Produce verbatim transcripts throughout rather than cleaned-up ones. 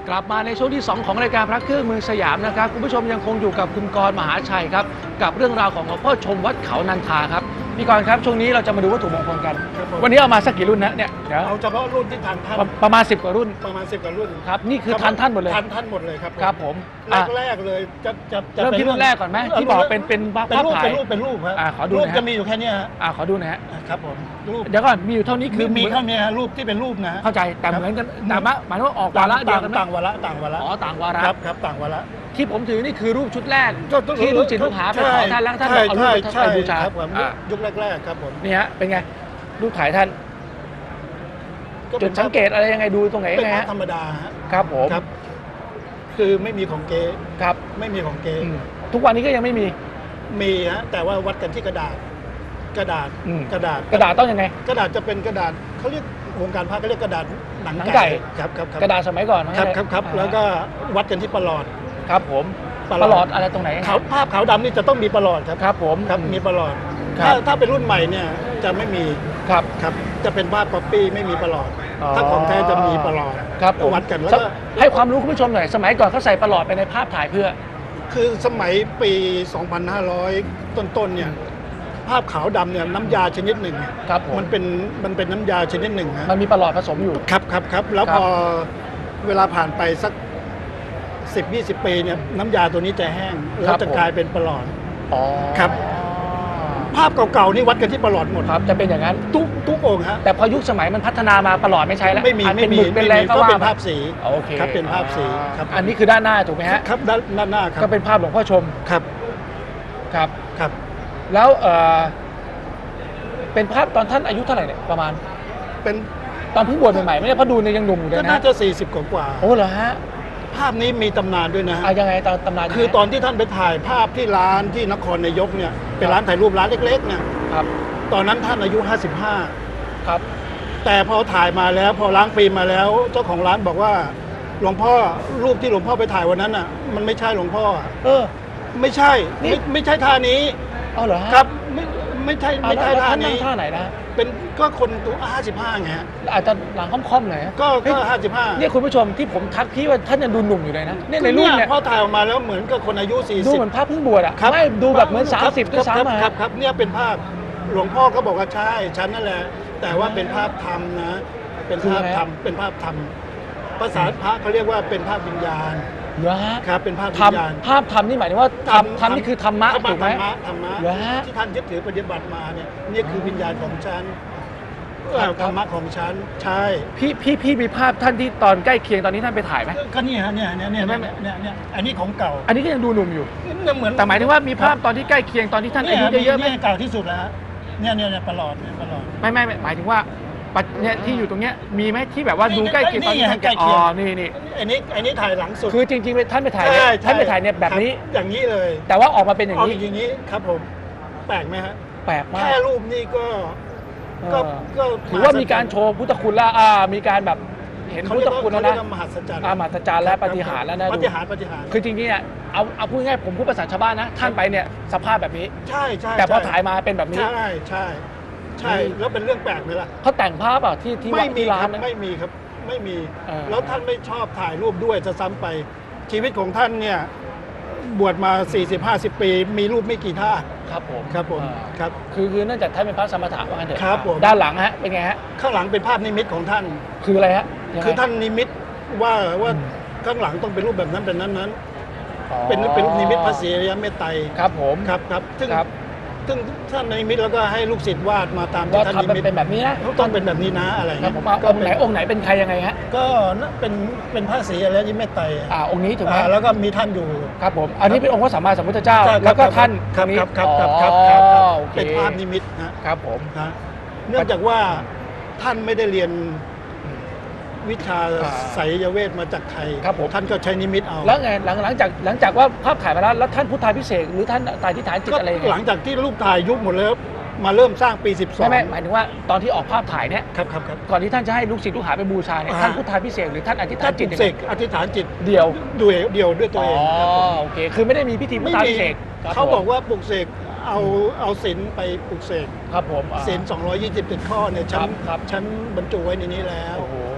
กลับมาในช่วงที่สองของรายการพระเครื่องเมืองสยามนะครับคุณผู้ชมยังคงอยู่กับคุณกรณ์มหาชัยครับกับเรื่องราวของหลวงพ่อชมวัดเขานันทาครับพี่กรณ์ครับช่วงนี้เราจะมาดูวัตถุมงคลกันวันนี้เอามาสักกี่รุ่นนะเนี่ยเดี๋ยวเอาเฉพาะรุ่นที่ทันท่านประมาณสิบกว่ารุ่นประมาณสิบกว่ารุ่นครับนี่คือทันท่านหมดเลยทันท่านหมดเลยครับครับผมแรกแรกเลยจะจะเริ่มที่รุ่นแรกก่อนไหมที่บอกเป็นเป็นภาพถ่ายเป็นรูปเป็นรูปครับขอดูรูปนะจะมีอยู่แค่นี้ฮะขอดูนะฮะครับผมรูปเดี๋ยวก่อนมีอยู่เท่านี้คือมีเท่านี้ฮะรูปที่เป็นรูปนะเข้าใจแต่เหมือนกันแต่หมายถึงว่าออกวาระเดียวกันต่างวาระต่างวาระอ๋อต่างวาระครับครับต่างวาระที่ผมถือนี่คือรูปชุดแรกที่ลูกศิษย์ลูกหาไปขอท่านแล้วท่านเอารูปไปบูชายุคแรกๆครับผมนี่ฮะเป็นไงรูปถ่ายท่านจุดสังเกตอะไรยังไงดูตรงไหนยังไงฮะธรรมดาครับผมครับคือไม่มีของเก๊ครับไม่มีของเก๊ทุกวันนี้ก็ยังไม่มีมีฮะแต่ว่าวัดกันที่กระดาษกระดาษกระดาษกระดาษต้องยังไงกระดาษจะเป็นกระดาษเขาเรียกวงการพระเขาเรียกกระดาษหนังไก่ครับครับกระดาษสมัยก่อนครับครับครับแล้วก็วัดกันที่ประหลอดครับผมประหลอดอะไรตรงไหนขาวภาพขาวดำนี่จะต้องมีประหลอดครับครับผมครับมีประหลอดถ้าถ้าเป็นรุ่นใหม่เนี่ยจะไม่มีครับครับจะเป็นภาพก๊อปปี้ไม่มีประหลอดถ้าของแท้จะมีประหลอดครับวัดกันแล้วก็ให้ความรู้คุณผู้ชมหน่อยสมัยก่อนเขาใส่ประหลอดไปในภาพถ่ายเพื่อคือสมัยปี สองพันห้าร้อย ต้นๆเนี่ยภาพขาวดำเนี่ยน้ำยาชนิดหนึ่งมันเป็นมันเป็นน้ำยาชนิดหนึ่งมันมีประหลอดผสมอยู่ครับครับครับแล้วพอเวลาผ่านไปสักสิบ ยี่สิบปีเนี่ยน้ำยาตัวนี้จะแห้งแล้วจะกลายเป็นประหลอดครับภาพเก่าๆนี่วัดกันที่ประหลอดหมดครับจะเป็นอย่างนั้นทุกทุกองค์ฮะแต่พอยุคสมัยมันพัฒนามาประหลอดไม่ใช้แล้วไม่มีไม่มีเป็นแรงก็เป็นภาพสีโอเคครับเป็นภาพสีครับอันนี้คือด้านหน้าถูกไหมฮะครับด้านด้านหน้าครับก็เป็นภาพหลวงพ่อชมครับครับครับแล้วเออเป็นภาพตอนท่านอายุเท่าไหร่เนี่ยประมาณเป็นตอนเพิ่งบวชใหม่ๆไม่ได้เพราะดูเนี่ยยังหนุ่มอยู่เลยนะก็น่าจะสี่สิบกว่าโอ้เหรอฮะภาพนี้มีตำนานด้วยนะฮะยังไงตอนตำนานคือตอนที่ท่านไปถ่ายภาพที่ร้านที่นครนายกเนี่ยเป็นร้านถ่ายรูปร้านเล็กๆเนี่ยครับตอนนั้นท่านอายุห้าสิบห้าครับแต่พอถ่ายมาแล้วพอล้างฟิล์มมาแล้วเจ้าของร้านบอกว่าหลวงพ่อรูปที่หลวงพ่อไปถ่ายวันนั้นอ่ะมันไม่ใช่หลวงพ่อเออไม่ใช่ไม่ไม่ใช่ท่านี้อ๋อเหรอครับไม่ไม่ใช่ไม่ใช่ท่านี้ท่าไหนนะเป็นก็คนตัวห้าสิบห้าไงอาจจะหลังค่อมๆหน่อยก็ก็ห้าสิบห้าเนี่ยคุณผู้ชมที่ผมทักพี่ว่าท่านยังดูหนุ่มอยู่เลยนะเนี่ยในรูปเนี่ยพอถ่ายออกมาแล้วเหมือนกับคนอายุสี่สิบดูเหมือนภาพเพิ่งบวชอ่ะไม่ดูแบบเหมือนสามสิบด้วยซ้ำครับครับเนี่ยเป็นภาพหลวงพ่อก็บอกว่าใช่ฉันนั่นแหละแต่ว่าเป็นภาพธรรมนะเป็นภาพธรรมเป็นภาพธรรมภาษาพระเขาเรียกว่าเป็นภาพวิญญาณเหรอฮะครับเป็นภาพวิญญาณภาพธรรมนี่หมายถึงว่าธรรมธรรมนี่คือธรรมะถูกไหมธรรมะเหรอฮะที่ท่านยึดถือปฏิบัติมาเนี่ยนี่คือวิญญาณของฉันธรรมะของฉันใช่พี่พี่พี่มีภาพท่านที่ตอนใกล้เคียงตอนนี้ท่านไปถ่ายไหมก็นี่ฮะเนี่ยเนี่ยเนี่ยเนี่ยเนี่ยอันนี้ของเก่าอันนี้ก็ยังดูหนุ่มอยู่เหมือนแต่หมายถึงว่ามีภาพตอนที่ใกล้เคียงตอนที่ท่านอายุเยอะๆไหมเก่าที่สุดแล้วเนี่ยเนี่ยประหลอดเนี่ยประหลอดไม่ไม่หมายถึงว่าเนี่ยที่อยู่ตรงเนี้ยมีไหมที่แบบว่าดูใกล้เคียงตอนที่ท่านอ๋อนี่นี่อันนี้อันนี้ถ่ายหลังสุดคือจริงๆท่านไปถ่ายท่านไปถ่ายเนี่ยแบบนี้อย่างนี้เลยแต่ว่าออกมาเป็นอย่างนี้อย่างนี้ครับผมแปลกไหมฮะแปลกมากแค่รูปนี้ก็ก็ก็ถือว่ามีการโชว์พุทธคุณละอ่ามีการแบบเห็นพุทธคุณแล้วนะมหัศจรรย์มหัศจรรย์และปฏิหารแล้วนะปฏิหารปฏิหารคือจริงๆเนี่ยเอาเอาพูดง่ายผมพูดภาษาชาวบ้านนะท่านไปเนี่ยสภาพแบบนี้ใช่ใช่แต่พอถ่ายมาเป็นแบบนี้ใช่ใช่ใช่แล้วเป็นเรื่องแปลกไหมล่ะเขาแต่งภาพอ่ะที่ที่วัดที่ร้านไม่มีครับไม่มีแล้วท่านไม่ชอบถ่ายรูปด้วยจะซ้ำไปชีวิตของท่านเนี่ยบวชมา สี่สิบ ห้าสิบ ปีมีรูปไม่กี่ท่าครับผมครับผมครับคือคือเนื่องจากท่านเป็นพระสมถะว่างั้นเถอะครับผมด้านหลังฮะเป็นไงฮะข้างหลังเป็นภาพนิมิตของท่านคืออะไรฮะคือท่านนิมิตว่าว่าข้างหลังต้องเป็นรูปแบบนั้นเป็นนั้นนั้นเป็นเป็นนิมิตพระศรีอริยเมตไตรครับผมครับครับซึ่งซึ่งท่านนิมิตแล้วก็ให้ลูกศิษย์วาดมาตามที่ท่านนิมิตเป็นแบบนี้นะต้องเป็นแบบนี้นะอะไรเงี้ยผมว่าองค์ไหนองค์ไหนเป็นใครยังไงฮะก็เป็นเป็นพระศรีอริยเมตไตรอ่าองค์นี้ถูกไหมแล้วก็มีท่านอยู่ครับผมอันนี้เป็นองค์พระสัมมาสัมพุทธเจ้าแล้วก็ท่านครับครับครับครับครับเป็นภาพนิมิตนะครับผมเนื่องจากว่าท่านไม่ได้เรียนวิชาไสยเวทมาจากไทยท่านก็ใช้นิมิตเอาแล้วไงหลังหลังจากหลังจากว่าภาพถ่ายมาแล้วแล้วท่านพุทธาภิเษกหรือท่านถ่ายที่ฐานจิตอะไรหลังจากที่รูปถ่ายยุบหมดแล้วมาเริ่มสร้างปีสิบสองไม่ไม่หมายถึงว่าตอนที่ออกภาพถ่ายเนี่ยครับครับครับก่อนที่ท่านจะให้ลูกศิษย์ลูกหาไปบูชาเนี่ยท่านพุทธาภิเษกหรือท่านอธิษฐานจิตเสกอธิษฐานจิตเดียวด้วยเดียวด้วยตัวเองอ๋อโอเคคือไม่ได้มีพิธีพุทธาภิเษกเขาบอกว่าปลุกเสกเอาเอาศีลไปปลุกเสกครับผมศีลสองร้อยยี่สิบเจ็ดข้อเนี่ยฉันฉันบรรจุไว้ในนี้แล้ว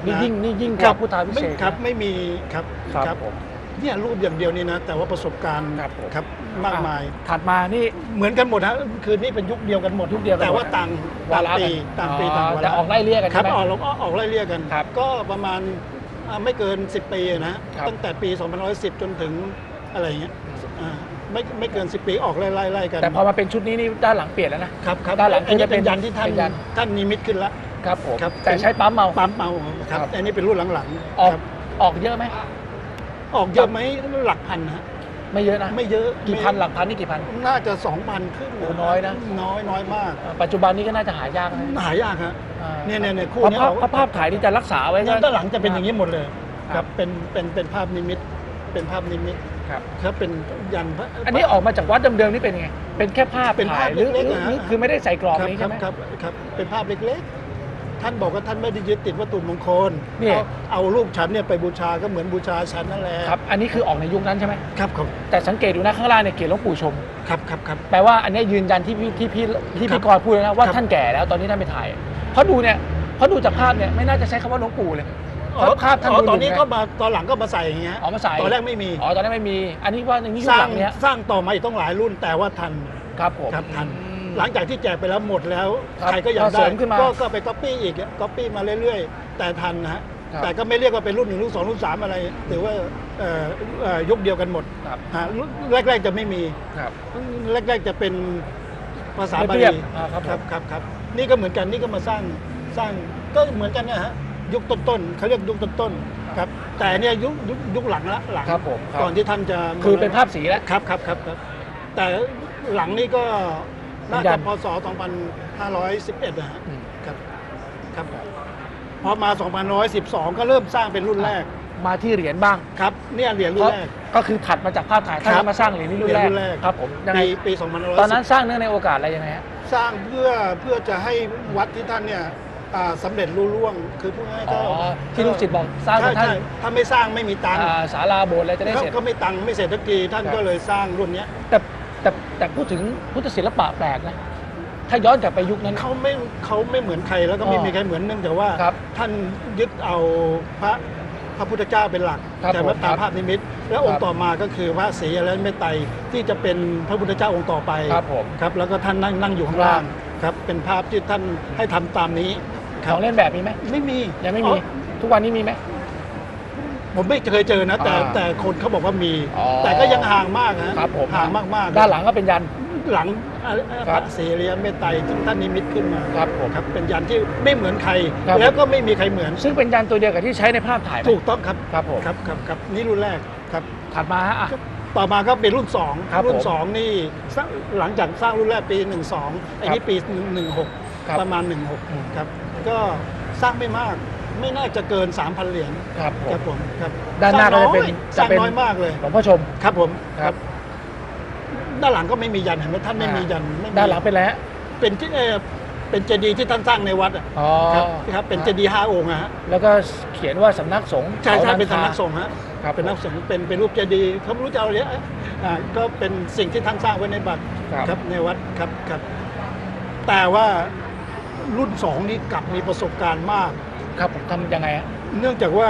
นี่นะยิ่งนี่ยิ่งกครัว่าบพุทธาพิไม่เศษกครับไม่มีครับครับผมเนี่ยรูปอย่างเดียวนี่นะแต่ว่าประสบการณ์ครับผมครับมากมายอ่ะถัดมานี่เหมือนกันหมดฮะคือนี่เป็นยุคเดียวกันหมดยุคเดียวกันหมดแต่ว่าต่างวาต่างระปีกันต่างปีอ๋อต่างวาระแต่ออกไล่เลี่ยกันครัใช่บไหมออกออกออกไล่เลี่ยกันครับก็ประมาณอ่าไม่เกิน สิบ ปีนะครับตั้งแต่ปีสองพันหนึ่งร้อยสิบจนถึงอะไรอย่างเงี้ยอ่าไม่ไม่เกิน สิบ ปีออกไล่ไล่ไล่กันแต่พอมาเป็นชุดนี้นี่ด้านหลังเปลี่ยนแล้วนะครับครับด้านหลังอันนี้จะเป็เป็น นยันที่ท่านเป็นยันท่านนิมิตขึ้นแล้วครับผมครับแต่ใช้ปั๊มเมาปั๊มเมาครับครับอันนี้เป็นรุ่นหลังๆออกครับออกเยอะไหมออกเยอะไหมหลักพันนะฮะไม่เยอะนะไม่เยอะกี่พันหลักพันนี่กี่พันน่าจะสองพันขึ้นโอ้น้อยนะน้อยน้อยมากเอ่อปัจจุบันนี้ก็น่าจะหายากนะหายากฮะอ่าเนี่ยเนี่ยเนี่ยคู่เพราะเนี้ภาพเพราะภาพถ่ายที่จะรักษาไว้ก็เนี่ยด้านหลังจะเป็นอย่างนี้หมดเลยคครัรับ บเป็นเป็นเป็นภาพนิมิตเป็นภาพนิมิตครับครับเป็นยันพระอันนี้ออกมาจากวัดเดิมๆนี่เป็นยังไง เป็นแค่ภาพเป็นภาพถ่ายหรือเล็กๆหรือนะฮะหรือคือไม่ได้ใส่กรอบครับนี้ครัใช่บไหมครับครับเป็นภาพเล็กๆ ท่านบอกว่าท่านไม่ได้ยึดติดวัตถุมงคลนี่เอาเอารูปฉันเนี่ยไปบูชาก็เหมือนบูชาฉันนั่นแหละครับ อันนี้คือออกในยุคนั้นใช่ไหมครับครับแต่สังเกตดูนะข้างล่างเนี่ยเขียนหลวงปู่ชมครับครับครับแปลว่าอันนี้ยืนยันที่พี่ที่พี่ที่ครัพี่บกรณ์พูดแล้วนะว่าครับท่านแก่แล้วตอนนี้ท่านไปถ่าย เพราะดูเนี่ยเพราะดูจากภาพเนี่ยไม่น่าจะใช้คำว่าหลวงปู่เลยเพราะภาพท่านอ๋อดูตอนนี้หก็งไงมาตอนหลังก็มาใส่อย่างเงี้ยอ๋อมาใส่ตอนแรกไม่มีอ๋อตอนนั้นไม่มี อันนี้ว่าในนี้ยุสคร้าหงลังเนี้ยสร้างต่อมาอีกต้องหลายรุ่น แต่ว่าทันครับผมครับทันอืมหลังจากที่แจกไปแล้วหมดแล้วครับใครก็อยากก็เสได้ริมขึ้นมาก็ก็ไปก๊อปปี้อีกก๊อปปี้มาเรื่อยๆ แต่ทันนะฮะครับแต่ก็ไม่เรียกว่าเป็นรุ่นหนึ่งรุ่นสองรุ่นสามอะไรถือว่าเอ่อเอ่อยุคเดียวกันหมดครับฮะรุ่นแรก ๆจะไม่มีครับแรก ๆจะเป็นภาษาบาเรียบลีๆอ่าครับผมครับครับครับนี่ก็เหมือนกันนี่ก็มาสร้างสร้างก็เหมือนกันนะฮะยุคต้นๆเขาเรียกยุคต้นๆครับแต่เนี่ยยุคยุคยุคหลังละหลังครับผมครับก่อนที่ท่านจะคือเป็นภาพสีแล้วครับครับครับครับแต่หลังนี้ก็น่ายัจะนพศสองพันห้าร้อยสิบเอ็ดนะฮะอืมครับครับพอมาสองพันหนึ่งร้อยสิบสองก็เริ่มสร้างเป็นรุ่นแรกมาที่เหรียญบ้างครับเนี่ยเหรียญรุ่เพนราะแรกก็คือถัดมาจากภาพถ่ายท่านครับก็มาสร้างเหรียญนี้รุ่นแรเหรีกยญรุ่นแรกครับผมยังไงปีปีสองพันหนึ่งร้อยตอนนั้นสร้างเนื่องในโอกาสอะไรยังไงฮะสร้างเพื่อเพื่อจะให้วัดที่ท่านเนี่ยอ่าสำเร็จรุ่ร่วงคือพูดง่ายๆอ๋ก็อที่ลูกศิษย์บอกสร้างใช่ท่านใช่ถ้าไม่สร้างไม่มีตังค์อ่าศาลาโบสถ์อะไรจะได้ก็เสร็จก็ไม่ตังค์ไม่เสร็จสักทีท่านครับก็เลยสร้างรุ่นเนี้ยแต่แต่แต่พูดถึงพุทธศิลปะแปลกนะ ถ้าย้อนกลับไปยุคนั้นเขาไม่เขาไม่เหมือนใครแล้วก็ไม่อ๋อมีใครเหมือนเนื่องจากว่าครับท่านยึดเอาพระพระพุทธเจ้าเป็นหลักครับแต่ว่าผมตามครับภาพนิมิต แล้วองครัค์บต่อมาก็คือพระศรีอริยเมตไตรที่จะเป็นพระพุทธเจ้าองค์ต่อไปครับผมครับแล้วก็ท่านนั่งนั่งอยู่ข้างล่างครับเป็นภาพที่ท่านให้ทำตามนี้คขรับองเล่นแบบมีไหมไม่มียังไม่อ๋มีอทุกวันนี้มีไหมผมไม่เคยเจอนะ แต่อ่าแต่คนเขาบอกว่ามีอ๋อแต่ก็ยังห่างมากฮะครับผมห่างมากๆด้านหลังก็เป็นยันหลังอ่าคพรับระศรีอริยเมตไตรซึ่งท่านนิมิตขึ้นมาครับผมครับเป็นยันที่ไม่เหมือนใครครับแล้วก็ไม่มีใครเหมือนซึ่งเป็นยันตัวเดียวกับที่ใช้ในภาพถ่ายไหมถูกต้องครับครับผมครับครับครับนี่รุ่นแรกครับถัดมาฮะอ่ะต่อมาก็เป็นรุ่นสองครับรุ่นผมสองนี่สร้างหลังจากสร้างรุ่นแรกปีหนึ่งสองไอ้นี่ปีหนึ่งหกครับประมาณหนึ่งหกอืมครับก็สร้างไม่มากไม่น่าจะเกิน สามพัน เหรียญครับผครัมบผมครับด้านหน้าก็จะเป็นสร้างจะเป็นน้อยมากเลยหลวงพ่อชมครับผมครับด้านหลังก็ไม่มียันเห็นไหมท่านไม่มียันไม่มีด้านหลังเป็นอะไรฮะเป็นที่เอ่อเป็นเจดีย์ที่ท่านสร้างในวัดอะอ๋อครับครับเป็นเจดีย์ห้าองค์อะฮะแล้วก็เขียนว่าสำนักสงฆ์ใช่ใช่ขาเป็นคาสำนักสงฆ์ฮะครับเป็นนักสงฆ์เป็นเป็นรูปเจดีย์เขาไม่รู้จะเอาอะไรอ่าก็เป็นสิ่งที่ท่านสร้างไว้ในบัตรครับครับในวัดครับครับ แต่ว่ารุ่นสองนี้กลับมีประสบการณ์มากครับผมทำยังไงฮะเนื่องจากว่า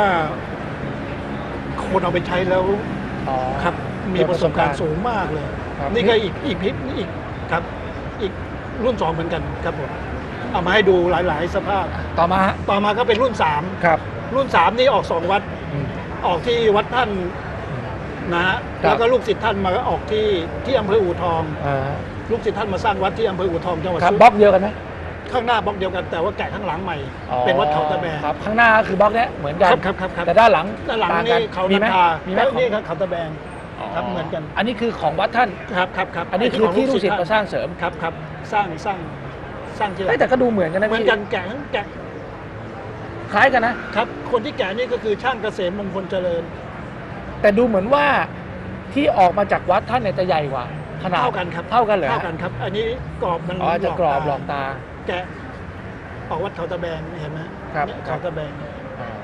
คนเอาไปใช้แล้วอ๋อครับมีประสบการณ์สูงมากเลยครับนี่ก็อีกอีกอีกอีกครับอีกรุ่นสองเหมือนกันครับผมเอามาให้ดูหลาย ๆ สภาพต่อมาฮะต่อมาก็เป็นรุ่นสามครับรุ่นสามนี่ออกสองวัดอืมออกที่วัดท่านนะฮะครับแล้วก็ลูกศิษย์ท่านมาออกที่ที่อำเภออู่ทองอ่าลูกศิษย์ท่านมาสร้างวัดที่อำเภออู่ทองจังหวัดครับสุบล็อกเดียวกันไหมข้างหน้าบล็อกเดียวกันแต่ว่าแกะข้างหลังใหม่อ๋อเป็นวัดเขาตะแบงครับข้างหน้าก็คือบล็อกเนี้ยเหมือนกันครับครับครับครับแต่ด้านหลังด้านหลังต่กันี่เขามีนาไหมคามีไหมแล้วของนี่ครับเขาตะแบง ครับเหมือนกันอันนี้คือของวัดท่านครับครับครับอันนี้คือที่ลูกศิษย์มาสร้างเสริมครับครับสร้างสร้างสร้างที่ไหนเอ้ยแต่ก็ดูเหมือนกันนะเหมือนพี่กันแกะแกะคล้ายกันนะครับ คนที่แกะนี่ก็คือช่างเกษมมงคลเจริญแต่ดูเหมือนว่าที่ออกมาจากวัดท่านเนี่ยจะใหญ่กว่าขนาดเท่ากันครับเท่ากันเหรอเท่ากันครับ อันนี้กรอบมันอ๋อจะกรอบหลอกตาแกะออกวัดเขาตะแบงเห็นไหมครับเนี่ยเขาตะแบงอ่า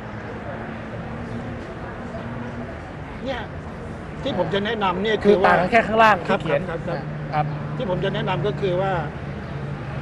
เนี่ยที่ผมจะแนะนำเนี่ยคือว่าต่างกันแค่ข้างล่างครัที่บเขียนครับครับครับที่ผมจะแนะนำก็คือว่า ใ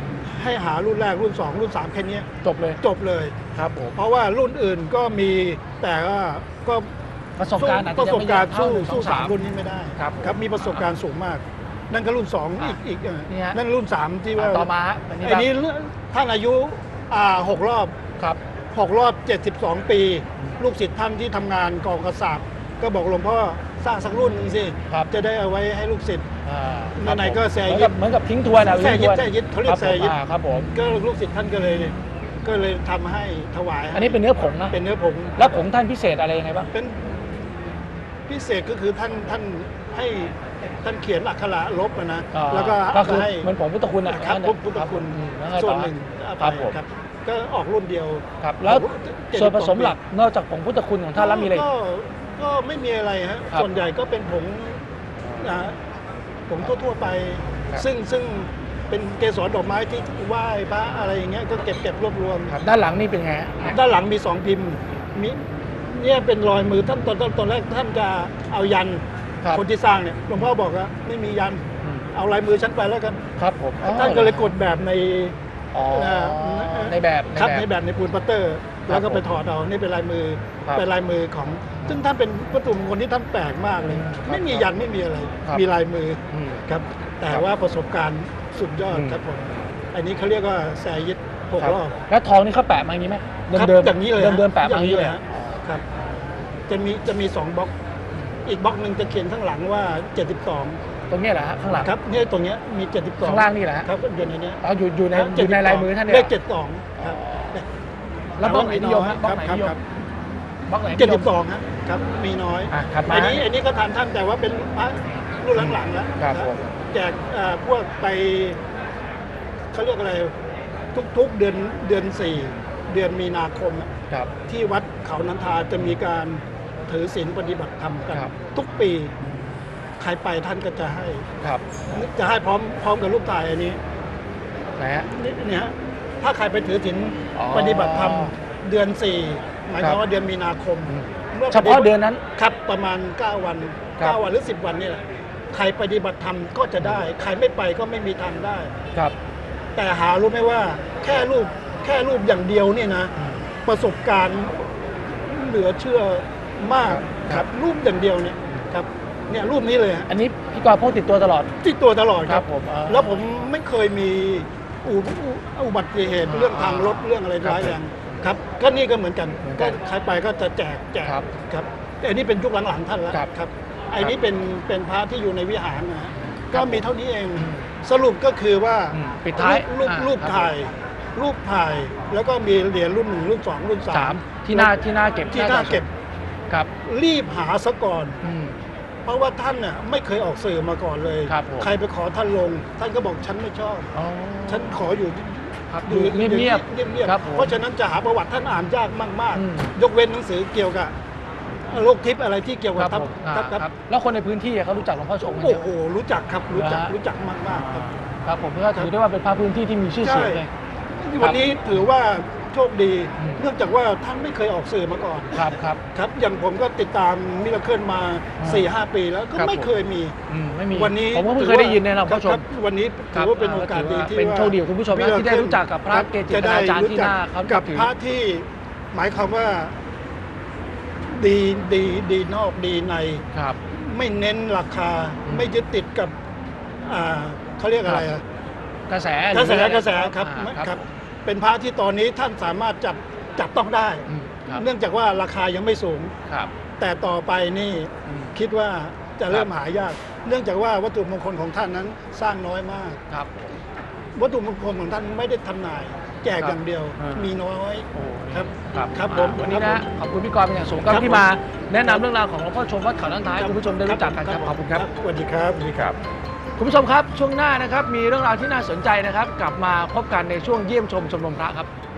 ให้หารุ่นแรกรุ่นสองรุ่นสามแค่นี้จบเลยจบเลยครับผมเพราะว่ารุ่นอื่นก็มีแต่ว่าก็ประสบการณ์อาจปจะระยัสงบไม่การเยณ์อะเท่าสู้หนึ่งสอสู้งสาสาม มรุ่นนี้ไม่ได้ครับครับมีประสบการณ์สูงมาก นั่นก็รุ่นสองอ่ะอีกอีกเออนี่ฮะนั่นรุ่นสามที่ว่าต่อมาฮะอันนี้ไอ้นี้ท่านอายุอ่าหกรอบครับหกรอบเจ็ดสิบสองปี ลูกศิษย์ท่านที่ทำงานกองกระสาบก็บอกหลวงพ่อสร้างสักรุ่นหนึงสิครับจะได้เอาไว้ให้ลูกศิษย์อ่าไหนๆก็แซเหมือนยิกัดบเหมือนกับทิ้งทวนอะแซยิดทิ้งทวนแซยิดเขาเรียกแซยิดอ่าครับผมก็ลูกศิษย์ท่านก็เลยก็เลยทำให้ถวายให้อันนี้เป็นเนื้อผงนะเป็นเนื้อผงแล้วผงท่านพิเศษอะไรยังไงบ้างเป็นพิเศษก็คือท่านท่านให้ท่านเขียนอักขระลบอะนะอ่าแล้วก็ก็เอาคือให้เหมือนผงพุทธคุณอะครับนั่นน่ะพุทธคุณอืมแล้วไงส่ต่วอนหนึ่งเอาไปครับผมครับก็ออกรุ่นเดียวครับ แล้วเจ็ดสิบสองส่วนผสมหลักนอกจากผงพุทธคุณของท่านแล้วมีอะไรก็ก็ไม่มีอะไรฮะครับส่วนใหญ่ก็เป็นผงอ่าผงทั่วๆไปครับซึ่งซึ่งเป็นเกสรดอกไม้ที่ไหว้พระอะไรอย่างเงี้ยก็เก็บเก็บรวบรวมครับด้านหลังนี่เป็นไงฮะด้านหลังมีสองพิมพ์มีเนี่ยเป็นรอยมือท่านตอนตอนตอนแรกท่านจะเอายันครับคนที่สร้างเนี่ยหลวงพ่อบอกว่าไม่มียันอืมเอาลายมือฉันไปแล้วกันครับผมอ๋อท่านก็เลยกดแบบในอ๋อเอ่อในแบบครับในในแบบแบบในปูนปัตเตอร์ แล้วก็ไปถอดเอานี่เป็นลายมือครับเป็นลายมือของ ซึ่งท่านเป็นวัตถุมงคลที่ท่านแปลกมากเลยครับไม่มียันไม่มีอะไรครับมีลายมืออืมครับ แต่ครับว่าประสบการณ์สุดยอดอืมครับผมอันนี้เขาเรียกว่าแซยิดหกครับรอบแล้วทองนี่เขาแปะมาอย่างนี้ไหมเดิมครับเดิมอย่างนี้เลยเดิมเดิมฮะแปะมาอย่างนี้เลยฮะครับ จะมีจะมีสองบล็อก อีกบล็อกหนึ่งจะเขียนข้างหลังว่าเจ็ดสิบสองตรงเนี้ยเหรอฮะข้างหลังครับเนี่ยตรงเนี้ยมีเจ็ดสิบสองข้างล่างนี่แหละฮะครับอยู่ในเนี้ยอ๋ออยู่อยู่ในอยู่ในลายมือท่านเนี่ยเลเหรขอเจ็ดสองครับแล้วบล็อกไหนนิยมฮะบล็อกไหนครับนิยครัมบบล็อกไหนนิยมเจ็ดสิบสองครับครับมีน้อยอ่ะถัดมาอันนี้อันนี้ก็ทานท่านแต่ว่าเป็นพระรุ่นหลังๆแล้วครับนะผมแจกเอ่อพวกไปเขาเรียกอะไร ทุกๆเดือนเดือนสี่เดือนมีนาคมอะครับที่วัดเขานันทาจะมีการถือศีลปฏิบัติธรรมกันครับทุกปีใครไปท่านก็จะให้ครับจะให้พร้อมพร้อมกับรูปถ่ายอันนี้ไหนฮะนี่เนี่ยฮะถ้าใครไปถือศีลอ๋อปฏิบัติธรรมเดือนสี่หมายคครัวามบว่าเดือนมีนาคมอืมมื่อเฉพาะเดือนนั้นครับประมาณเก้าวันครับเก้าวันหรือสิบวันนี่แหละใครปฏิบัติธรรมก็จะได้ ใครไม่ไปก็ไม่มีทางได้ครับแต่หารู้ไหมว่าแค่รูปแค่รูปอย่างเดียวเนี่ยนะอืมประสบการณ์เหลือเชื่อมากคครัรับ บรูปอย่างเดียวเนี่ยครับเนี่ยรูปนี้เลยฮะอันนี้พี่กรณ์พกติดตัวตลอดติดตัวตลอดครับครับผมอ่าแล้วผมไม่เคยมีอุอุอุบัติเหตุอ่าเรื่องทางรถเรื่องอะไรครับร้ายแรงครับก็นี่ก็เหมือนกันเหมือนกัก็นใครไปก็จะแจกแจกครับครับแต่อันนี้เป็นยุคหลังๆท่านแล้วครับครับไอ้นี้เป็นเป็นพระที่อยู่ในวิหารนะฮะคก็รับมีเท่านี้เองอืมสรุปก็คือว่าอืมปิดท้ายรูปอ่ารูปครับถ่าย รูปถ่าย แล้วก็มีเหรียญรุ่นหนึ่งรุ่นสองรุ่นสาสาม มที่หน้าที่หน้าเก็บที่หน้าเก็บครับรีบหาซะก่อนอืมเพราะว่าท่านน่ะไม่เคยออกสื่อมาก่อนเลยครับผมใครไปขอท่านลง ท่านก็บอกฉันไม่ชอบอ๋อฉันขออยู่ครับอยู่เงียบเงียบๆครับผมเพราะฉะนั้นจะหาประวัติท่านอ่านยากมากอืมๆ ยกเว้นหนังสือเกี่ยวกับโลกทิพย์อะไรที่เกี่ยวคกัรับบ ทัพผมอ่าทัพคทัรัพบแล้วคนในพื้นที่อะเขารู้จักหลวงพ่อชงกันเยโอ้อะโหรู้จักครับรู้จักนะฮะรู้จักมากๆครับครับผมก็ถือได้ว่าเป็นพระพื้นที่ที่มีชื่อเสียงเลยวันนี้ถือว่าโชคดีอืมเนื่องจากว่าท่านไม่เคยออกสื่อมาก่อนครับครับครับ อย่างผมก็ติดตามมิราเคิลมาอ่าสี่ห้าปีแล้วก็ครับไม่เคยมีอืมไม่มีวันนี้ผมก็เพิ่งเคยได้ยินเนยนะหลวงพ่อชครัมบวันนี้ถือว่าเป็นโอกาสดีที่เป็นว่าโชคดีของคุณผู้ชมนะที่ได้รู้จักกับพระเกจิจะได้อาจารย์รู้ที่จักน่าเขากับถือพระที่หมายความว่าดีดีดีนอกดีในครับไม่เน้นราคาอืมไม่ยึดติดกับอ่าเขาเรียกอะไรอะกระแสกระแสหอกระแสครับอ่าครับ เป็นพระที่ตอนนี้ท่านสามารถจับจับต้องได้อืมครับเนื่องจากว่าราคายังไม่สูงครับแต่ต่อไปนี่อืมคิดว่าจะเริ่มครับหายาก เนื่องจากว่าวัตถุมงคลของท่านนั้นสร้างน้อยมากครับวัตถุมงคลของท่านไม่ได้ทำนาย แจกครับอย่างเดียวอ่ามีมีน้อยโอ้ครับครับครับผมวันนี้ครันะบผมขอบคุณพี่กรณ์เป็นอย่างสูงครับครับที่ผมมาแนะนำเรื่องราวของหลวงพ่อชมวัดเขาด้านท้ายให้คุณผู้ชมได้รู้จักกันครับขอบคุณครับสวัสดีครับดีครับคุณผู้ชมครับช่วงหน้านะครับมีเรื่องราวที่น่าสนใจนะครับ กลับมาพบกันในช่วงเยี่ยมชมชมรมพระครับ